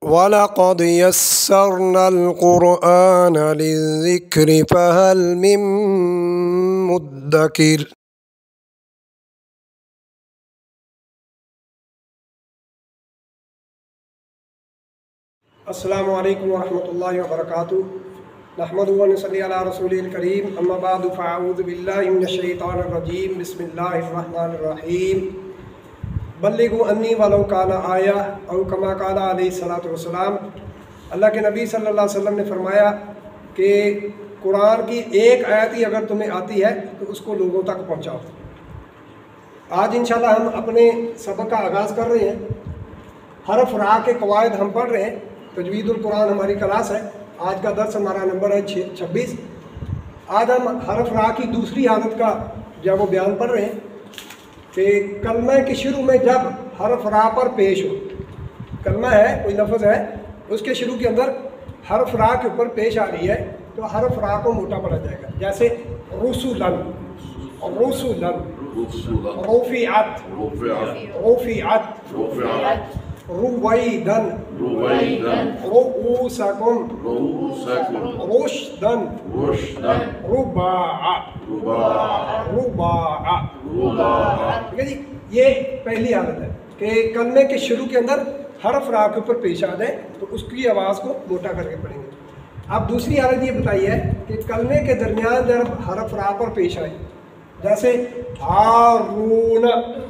وَلَقَدْ يَسَّرْنَا الْقُرْآنَ لِلذِّكْرِ فَهَلْ مِن مُّدَّكِرٍ۔ السلام علیکم ورحمۃ اللہ وبرکاتہ۔ نحمدہ و نصلی علی رسولہ الکریم، اما بعد فاعوذ باللہ من الشیطان الرجیم، بسم اللہ الرحمن الرحیم۔ بلغوا انی ولو کان آیہ او کما قال علیہ الصلوۃ والسلام۔ اللہ کے نبی صلی اللہ علیہ وسلم نے فرمایا کہ قرآن کی ایک آیت ہی اگر تمہیں آتی ہے تو اس کو لوگوں تک پہنچاؤ۔ آج انشاءاللہ ہم اپنے سبق کا آغاز کر رہے ہیں۔ حرف را کے قواعد ہم پڑھ رہے ہیں۔ تجوید القرآن ہماری کلاس ہے۔ آج کا درس ہمارا نمبر ہے 26۔ آج ہم حرف را کی دوسری حالت کا جب وہ بیان پڑھ رہے ہیں کہ کلمہ کے شروع میں جب حرف را پر پیش ہو، کلمہ ہے، کوئی لفظ ہے، اس کے شروع کے اندر حرف را کے اوپر پیش آ رہی ہے تو حرف را کو موٹا پڑا جائے گا، جیسے رسولن، رسولن، رفعت، رفعت، رویدن، رؤوسکم، رشدن، رباع، رباع۔ ٹھیک ہے جی، یہ پہلی حالت ہے کہ کلمے کے شروع کے اندر حرف را کے اوپر پیش آ جائے تو اس کی آواز کو موٹا کر کے پڑھیں گے۔ اب دوسری حالت یہ بتائیے کہ کلمے کے درمیان جب حرف را پر پیش آئی، جیسے ہارون،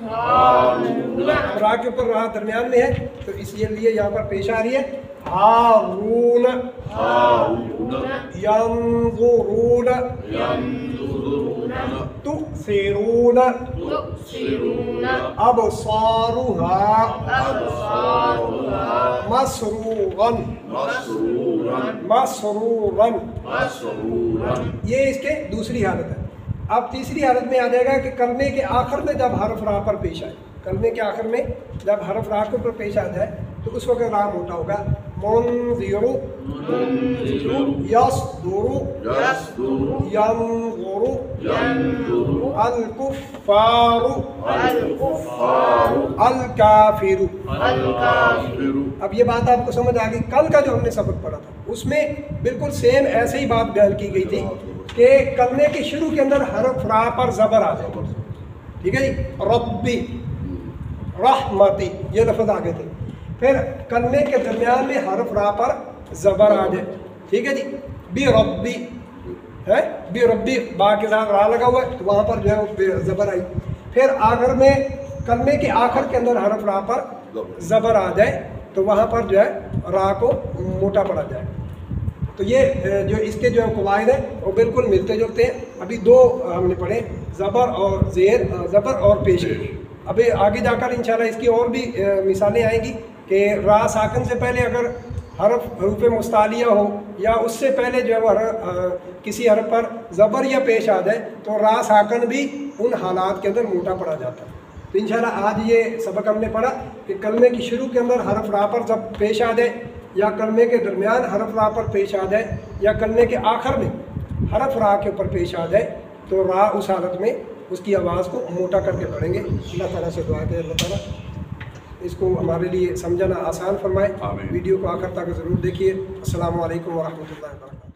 را کے اوپر را درمیان میں ہے تو اس لیے یہاں پر پیش آ رہی ہے ہارون، ینظرون، تؤثرون، ابصارها، مسرورا، مسرورا۔ یہ اس کے دوسری حالت ہے۔ اب تیسری حالت میں آ جائے گا کہ کلمے کے آخر میں جب حرف را پر پیش آئے، کلمے کے آخر میں جب حرف را کے اوپر پیش آ جائے تو اس وقت را موٹا ہوگا۔ منذر، یصدر، ینظر، الکفار، الکافر۔ اب یہ بات آپ کو سمجھ آ گئی۔ کل کا جو ہم نے سبق پڑھا تھا اس میں بالکل سیم ایسے ہی بات بیان کی گئی تھی کہ کلمے کے شروع کے اندر حرف را پر زبر آ جائے، ٹھیک ہے جی، ربی، رحمتی، یہ لفظ آگے تھے۔ پھر کلمے کے درمیان میں حرف را پر زبر آ جائے، ٹھیک ہے جی، بی ربی ہے، بی ربی، با کے ساتھ را لگا ہوا ہے تو وہاں پر جو ہے وہ زبر آئی۔ پھر آخر میں کلمے کے آخر کے اندر حرف را پر زبر آ جائے تو وہاں پر جو ہے را کو موٹا پڑا جائے۔ تو یہ جو اس کے جو قواعد ہیں وہ بالکل ملتے جلتے ہیں۔ ابھی دو ہم نے پڑھے، زبر اور زیر، زبر اور پیش۔ ابھی آگے جا کر انشاءاللہ اس کی اور بھی مثالیں آئیں گی کہ را ساکن سے پہلے اگر حروف مستعلیہ ہو یا اس سے پہلے جو ہے وہ کسی حرف پر زبر یا پیش آ جائے تو را ساکن بھی ان حالات کے اندر موٹا پڑا جاتا ہے۔ تو انشاءاللہ آج یہ سبق ہم نے پڑھا کہ کلمے کی شروع کے اندر حرف را پر جب پیش آ جائے یا کلمے کے درمیان حرف را پر پیش آ جائے یا کلمے کے آخر میں حرف را کے اوپر پیش آ جائے تو را اس حالت میں اس کی آواز کو موٹا کر کے پڑھیں گے۔ اللہ تعالیٰ سے دعا کہ اللہ تعالیٰ اس کو ہمارے لیے سمجھنا آسان فرمائے۔ ویڈیو کو آخر تک ضرور دیکھیے۔ السلام علیکم ورحمۃ اللہ وبرکاتہ۔